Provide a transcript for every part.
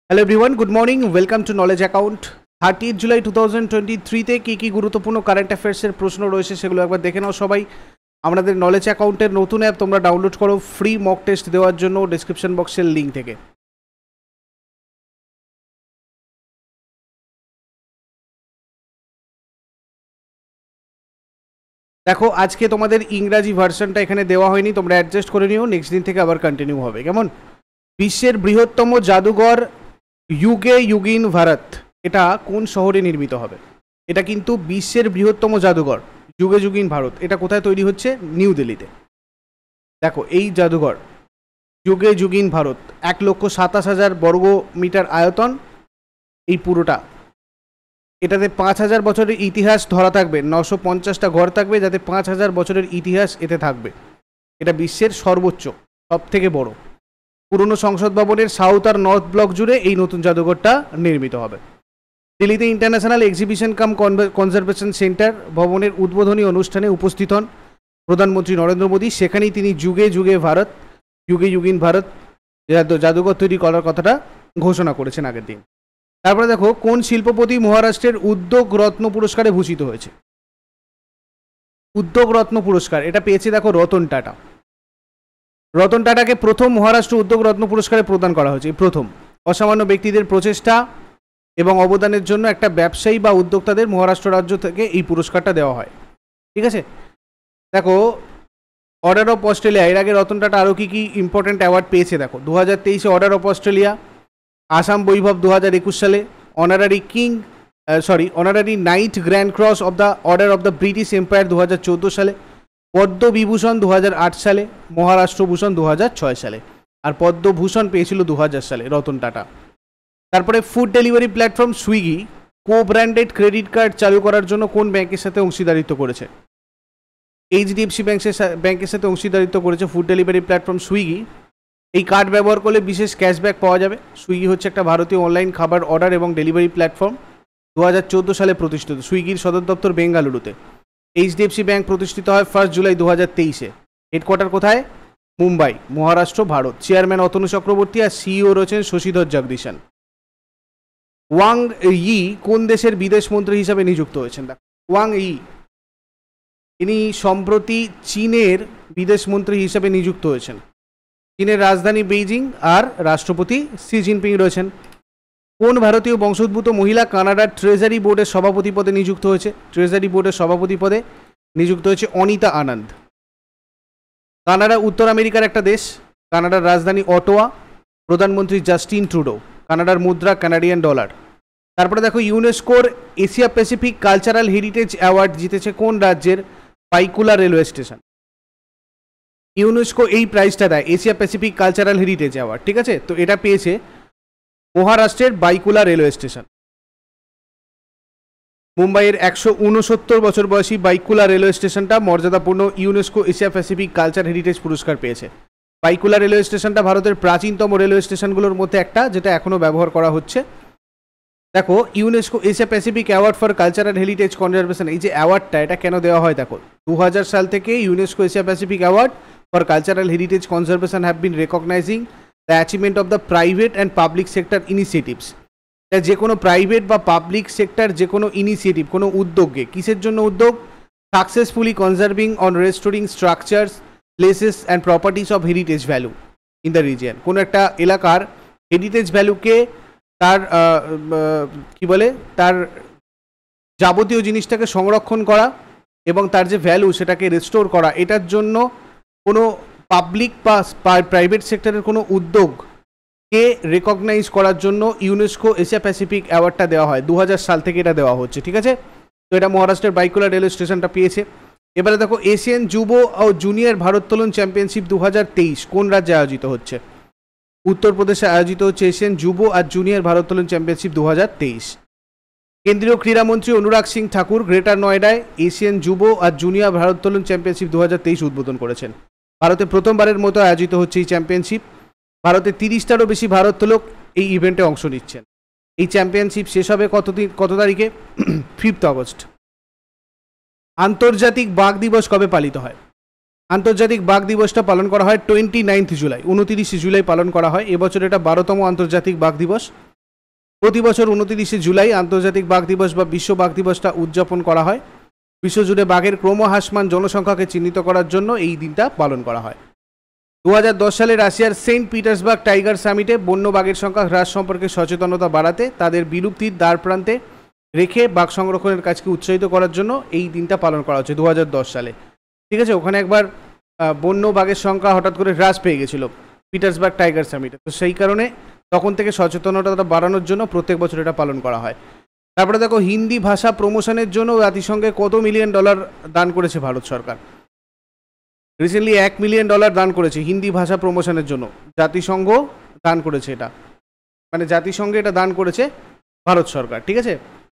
Hello everyone, good morning, welcome to knowledge account. 30 July 2023-তে কী কী গুরুত্বপূর্ণ কারেন্ট অ্যাফেয়ার্সের প্রশ্ন রয়েছে সেগুলো একবার দেখে নাও সবাই। আমাদের নলেজ অ্যাকাউন্টের নতুন অ্যাপ তোমরা ডাউনলোড করো ফ্রি মক টেস্ট দেওয়ার জন্য ডেসক্রিপশন বক্সের লিঙ্ক থেকে। দেখো, আজকে তোমাদের ইংরাজি ভার্সনটা এখানে দেওয়া হয়নি, তোমরা অ্যাডজাস্ট করে নিও, নেক্সট দিন থেকে আবার কন্টিনিউ হবে। কেমন? বিশ্বের বৃহত্তম জাদুঘর ইউগে ইউগিন ভারত, এটা কোন শহরে নির্মিত হবে? এটা কিন্তু বিশ্বের বৃহত্তম জাদুঘর যুগে যুগিন ভারত, এটা কোথায় তৈরি হচ্ছে? নিউ দিল্লিতে। দেখো, এই জাদুঘর যুগে যুগিন ভারত 1,27,000 বর্গ মিটার আয়তন, এই পুরোটা। এটাতে 5,000 বছরের ইতিহাস ধরা থাকবে, 950টা ঘর থাকবে, যাতে 5,000 বছরের ইতিহাস এতে থাকবে। এটা বিশ্বের সর্বোচ্চ, সব থেকে বড়। পুরনো সংসদ ভবনের সাউথ আর নর্থ ব্লক জুড়ে এই নতুন জাদুঘরটা নির্মিত হবে। দিল্লিতে international exhibition cum conservation centre ভবনের উদ্বোধনী অনুষ্ঠানে উপস্থিত হন প্রধানমন্ত্রী নরেন্দ্র মোদী। সেখানেই তিনি যুগে যুগে ভারত, যুগে যুগিন ভারত জাদুঘর তৈরি করার কথাটা ঘোষণা করেছেন আগের দিন। তারপরে দেখো, কোন শিল্পপতি মহারাষ্ট্রের উদ্যোগ রত্ন পুরস্কারে ভূষিত হয়েছে? উদ্যোগ রত্ন পুরস্কার এটা পেয়েছে দেখো রতন টাটা। রতন টাটাকে প্রথম মহারাষ্ট্র উদ্যোগ রত্ন পুরস্কারে প্রদান করা হয়েছে, প্রথম। অসামান্য ব্যক্তিদের প্রচেষ্টা এবং অবদানের জন্য একটা ব্যবসায়ী বা উদ্যোক্তাদের মহারাষ্ট্র রাজ্য থেকে এই পুরস্কারটা দেওয়া হয়। ঠিক আছে, দেখো অর্ডার অফ অস্ট্রেলিয়া, এর আগে রতন টাটা আরও কী কী ইম্পর্টেন্ট অ্যাওয়ার্ড পেয়েছে দেখো। 2023-এ order of Australia, Assam Vaibhav 2021 সালে, honorary knight grand cross of the order of the British empire 2014 সালে, পদ্মবিভূষণ 2008 সালে, মহারাষ্ট্রভূষণ 2006 সালে, আর পদ্মভূষণ পেয়েছিল 2000 সালে রতন টাটা। তারপরে food delivery platform Swiggy co branded credit card চালু করার জন্য কোন ব্যাংকের সাথে অংশীদারিত্ব করেছে? এইচডিএফসি ব্যাংকের সাথে অংশীদারিত্ব করেছে ফুড ডেলিভারি প্ল্যাটফর্ম সুইগি। এই কার্ড ব্যবহার করলে বিশেষ ক্যাশব্যাক পাওয়া যাবে। সুইগি হচ্ছে একটা ভারতীয় অনলাইন খাবার অর্ডার এবং ডেলিভারি প্ল্যাটফর্ম। 2014 সালে প্রতিষ্ঠিত। সুইগির সদর দপ্তর বেঙ্গালুরুতে। এইচডিএফসি ব্যাংক প্রতিষ্ঠিত হয় 1 জুলাই 2023-এ। হেডকোয়ার্টার কোথায়? মুম্বাই, মহারাষ্ট্র, ভারত। চেয়ারম্যান অতনু চক্রবর্তী আর সিইও রয়েছেন শশীধর জগদীশন। ওয়াং ই কোন দেশের বিদেশ মন্ত্রী হিসাবে নিযুক্ত হয়েছেন? ওয়াং ই ইনি সম্প্রতি চীনের বিদেশ মন্ত্রী হিসাবে নিযুক্ত হয়েছেন। চীনের রাজধানী বেইজিং আর রাষ্ট্রপতি শি জিনপিং রয়েছেন। কোন ভারতীয় বংশোদ্ভূত মহিলা কানাডার ট্রেজারি বোর্ডের সভাপতি পদে নিযুক্ত হয়েছে? ট্রেজারি বোর্ডের সভাপতি পদে নিযুক্ত হয়েছে অনিতা আনন্দ। কানাডা উত্তর আমেরিকার একটা দেশ। কানাডার রাজধানী অটোয়া। প্রধানমন্ত্রী জাস্টিন ট্রুডো। কানাডার মুদ্রা কানাডিয়ান ডলার। তারপরে দেখো, ইউনেস্কোর Asia Pacific cultural heritage award জিতেছে কোন রাজ্যের? Byculla railway station. ইউনেস্কো এই প্রাইজটা দেয়, Asia Pacific cultural heritage award. ঠিক আছে, তো এটা পেয়েছে মহারাষ্ট্রের বাইকুলা রেলওয়ে স্টেশন। মুম্বাইয়ের 169 বছর বয়সী বাইকুলা রেলওয়ে স্টেশনটা মর্যাদাপূর্ণ UNESCO Asia Pacific culture heritage পুরস্কার পেয়েছে। বাইকুলা রেলওয়ে স্টেশনটা ভারতের প্রাচীনতম রেলওয়ে স্টেশনগুলোর মধ্যে একটা, যেটা এখনও ব্যবহার করা হচ্ছে। দেখো, UNESCO Asia Pacific award for cultural heritage conservation, এই যে অ্যাওয়ার্ডটা, এটা কেন দেওয়া হয় দেখো। 2000 সাল থেকে UNESCO Asia Pacific award for cultural heritage conservation have been recognising the achievement of the private and public sector initiatives. যে কোনো প্রাইভেট বা পাবলিক সেক্টর যে কোনো ইনিশিয়েটিভ, কোনো উদ্যোগকে, কিসের জন্য উদ্যোগ? Successfully conserving on restoring structures, places and properties of heritage value in the region. কোনো একটা এলাকার হেরিটেজ ভ্যালুকে, তার কি বলে, তার যাবতীয় জিনিসটাকে সংরক্ষণ করা এবং তার যে ভ্যালু সেটাকে রেস্টোর করা, এটার জন্য কোনো পাবলিক বা প্রাইভেট সেক্টরের কোনো উদ্যোগকে রেকগনাইজ করার জন্য ইউনেস্কো এশিয়া প্যাসিফিক অ্যাওয়ার্ডটা দেওয়া হয়। 2000 সাল থেকে এটা দেওয়া হচ্ছে। ঠিক আছে, তো এটা মহারাষ্ট্রের বাইকুলা রেলওয়ে স্টেশনটা পেয়েছে। এবারে দেখো, এশিয়ান যুব ও জুনিয়র ভারোত্তোলন চ্যাম্পিয়নশিপ 2023 কোন রাজ্যে আয়োজিত হচ্ছে? উত্তরপ্রদেশে আয়োজিত হচ্ছে এশিয়ান যুব আর জুনিয়র ভারোত্তোলন চ্যাম্পিয়নশিপ 2023। কেন্দ্রীয় ক্রীড়ামন্ত্রী অনুরাগ সিং ঠাকুর গ্রেটার নয়ডায় এশিয়ান যুব আর জুনিয়র ভারোত্তোলন চ্যাম্পিয়নশিপ 2023 উদ্বোধন করেছেন। ভারতে প্রথমবারের মতো আয়োজিত হচ্ছে এই চ্যাম্পিয়নশিপ। ভারতে 30টারও বেশি ভারোত্তোলক এই ইভেন্টে অংশ নিচ্ছেন। এই চ্যাম্পিয়নশিপ শেষ হবে কত তারিখে? 5 আগস্ট। আন্তর্জাতিক বাঘ দিবস কবে পালিত হয়? আন্তর্জাতিক বাঘ দিবসটা পালন করা হয় 29 জুলাই, 29 জুলাই পালন করা হয়। এবছর এটা 12তম আন্তর্জাতিক বাঘ দিবস। প্রতি বছর 29শে জুলাই আন্তর্জাতিক বাঘ দিবস বা বিশ্ব বাঘ দিবসটা উদযাপন করা হয়। বিশ্বজুড়ে বাঘের ক্রমহ্রাসমান জনসংখ্যাকে চিহ্নিত করার জন্য এই দিনটা পালন করা হয়। 2010 সালে রাশিয়ার সেন্ট পিটার্সবার্গ টাইগার সামিটে বন্য বাঘের সংখ্যা হ্রাস সম্পর্কে সচেতনতা বাড়াতে তাদের বিলুপ্তির দ্বার প্রান্তে রেখে বাঘ সংরক্ষণের কাজকে উৎসাহিত করার জন্য এই দিনটা পালন করা হচ্ছে 2010 সালে। ঠিক আছে, ওখানে একবার বন্য বাঘের সংখ্যা হঠাৎ করে হ্রাস পেয়ে গেছিল পিটার্সবার্গ টাইগার সামিটে, তো সেই কারণে তখন থেকে সচেতনতা বাড়ানোর জন্য প্রত্যেক বছর এটা পালন করা হয়। তারপরে দেখো, হিন্দি ভাষা প্রমোশনের জন্য জাতিসংঘে কত মিলিয়ন ডলার দান করেছে ভারত সরকার? রিসেন্টলি $1 মিলিয়ন দান করেছে হিন্দি ভাষা প্রমোশনের জন্য। জাতিসংঘ দান করেছে এটা, মানে জাতিসংঘে এটা দান করেছে ভারত সরকার। ঠিক আছে,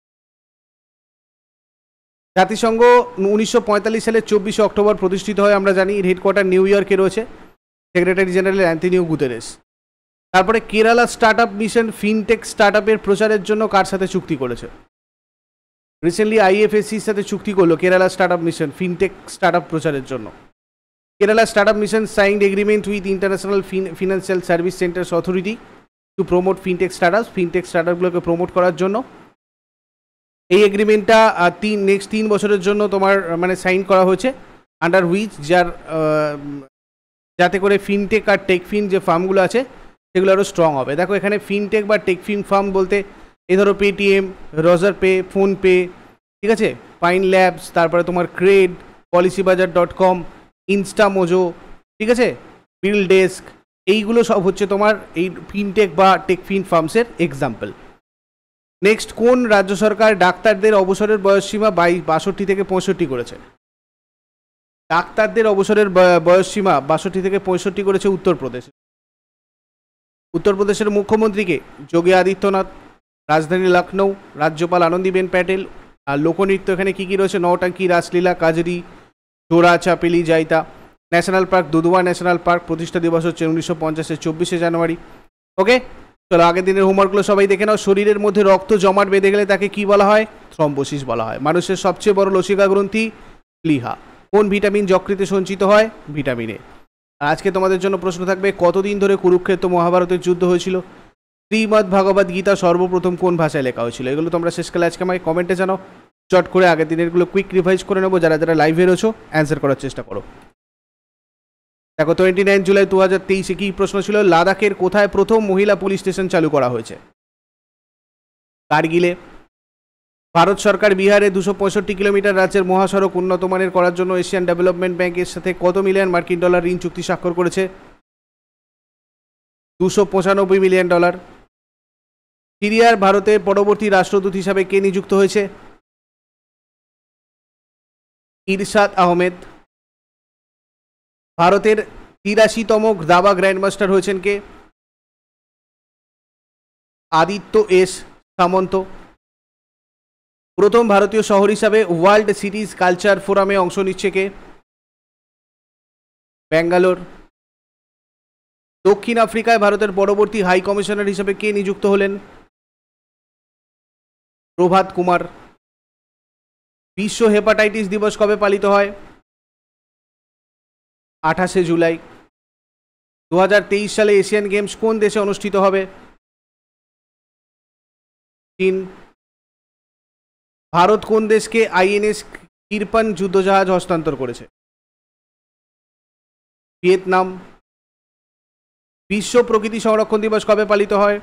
জাতিসংঘ 1945 সালের 24শে অক্টোবর প্রতিষ্ঠিত হয়, আমরা জানি। এর হেডকোয়ার্টার নিউ ইয়র্কে রয়েছে। Secretary general Antonio Guterres. তারপরে Kerala start up mission fintech start আপের প্রচারের জন্য কার সাথে চুক্তি করেছে? রিসেন্টলি আইএফএসসির সাথে চুক্তি করলো Kerala start up mission fintech start up প্রচারের জন্য। Kerala start up mission signed agreement with international financial service centres authority to promote fintech start আপগুলোকে প্রমোট করার জন্য। এই এগ্রিমেন্টটা নেক্সট 3 বছরের জন্য তোমার মানে সাইন করা হয়েছে, আন্ডার হুইচ যাতে করে ফিনটেক আর টেকফিন যে ফার্মগুলো আছে সেগুলো আরও স্ট্রং হবে। দেখো, এখানে ফিনটেক বা টেকফিন ফার্ম বলতে এই ধরো পেটিএম, রজার পে, ফোনপে, ঠিক আছে, পাইন ল্যাবস, তারপরে তোমার ক্রেড, পলিসিবাজার.com, ইনস্টামোজো, ঠিক আছে, বিল ডেস্ক, এইগুলো সব হচ্ছে তোমার এই ফিনটেক বা টেকফিন ফার্মসের এক্সাম্পল। নেক্সট, কোন রাজ্য সরকার ডাক্তারদের অবসরের বয়সসীমা 62 থেকে 65 করেছে? ডাক্তারদের অবসরের বয়সসীমা 62 থেকে 65 করেছে উত্তরপ্রদেশ। উত্তরপ্রদেশের মুখ্যমন্ত্রীকে যোগী আদিত্যনাথ, রাজধানী লখনৌ, রাজ্যপাল আনন্দীবেন প্যাটেল। আর লোকনৃত্য এখানে কী কী রয়েছে? নৌটাঙ্কি, রাসলীলা, কাজরি, জোড়া চাপেলি, জাইতা। National park Dudhwa national park, প্রতিষ্ঠা দিবস হচ্ছে 1950-এর 24শে জানুয়ারি। ওকে, চলো আগের দিনের হোমওয়ার্কগুলো সবাই দেখে নাও। শরীরের মধ্যে রক্ত জমাট বেঁধে গেলে তাকে কি বলা হয়? থ্রম্বোসিস বলা হয়। মানুষের সবচেয়ে বড় লসিকা গ্রন্থি প্লীহা। কোন ভিটামিন যকৃতে সঞ্চিত হয়? Vitamin A. আজকে তোমাদের জন্য প্রশ্ন থাকবে, কতদিন ধরে কুরুক্ষেত্র মহাভারতের যুদ্ধ হয়েছিল? শ্রীমদ্ ভাগবত গীতা সর্বপ্রথম কোন ভাষায় লেখা হয়েছিল? এগুলো তোমরা শেষকালে আজকে আমায় কমেন্টে জানাও। চট করে আগের দিনেরগুলো কুইক রিভাইজ করে নেবো। যারা যারা লাইভে রয়েছো অ্যান্সার করার চেষ্টা করো। দেখো, 29 জুলাই 2023-এ কি প্রশ্ন ছিল? লাদাখের কোথায় প্রথম মহিলা পুলিশ স্টেশন চালু করা হয়েছে? কারগিলে। ভারত সরকার বিহারে 265 কিলোমিটার রাজ্যের মহাসড়ক উন্নত মানের করার জন্য এশিয়ান ডেভেলপমেন্ট ব্যাংকের সাথে কত মিলিয়ন মার্কিন ডলার ঋণ চুক্তি স্বাক্ষর করেছে? $295 মিলিয়ন। সিরিয়ার ভারতের পরবর্তী রাষ্ট্রদূত হিসাবে কে নিযুক্ত হয়েছে? ইরশাদ আহমেদ। ভারতের 83তম দাবা গ্র্যান্ডমাস্টার হয়েছেন কে? আদিত্য এস সামন্ত। প্রথম ভারতীয় শহর হিসাবে ওয়ার্ল্ড সিটিজ কালচার ফোরামে অংশ নিচ্ছে কে? ব্যাঙ্গালোর। দক্ষিণ আফ্রিকায় ভারতের পরবর্তী হাই কমিশনার হিসেবে কে নিযুক্ত হলেন? প্রভাত কুমার। বিশ্ব হেপাটাইটিস দিবস কবে পালিত হয়? 28শে জুলাই। 2023 সালে এশিয়ান গেমস কোন দেশে অনুষ্ঠিত হবে? চীন। ভারত কোন দেশকে আইএনএস কিরপান যুদ্ধজাহাজ হস্তান্তর করেছে? ভিয়েতনাম। বিশ্ব প্রকৃতি সংরক্ষণ দিবস কবে পালিত হয়?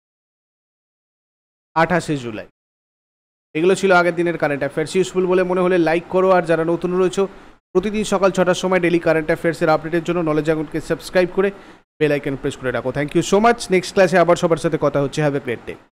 28শে জুলাই। এগুলো ছিল আগের দিনের কারেন্ট অ্যাফেয়ার্স। ইউজফুল বলে মনে হলে লাইক করো, আর যারা নতুন রয়েছে প্রতিদিন সকাল 6টার সময় ডেলি কারেন্ট অ্যাফেয়ার্সের আপডেটের জন্য নলেজ জাগরণকে সাবস্ক্রাইব করে বেল আইকন প্রেস করে রাখো। Thank you so much. Next ক্লাসে আবার সবার সাথে কথা হচ্ছে। Have a great day.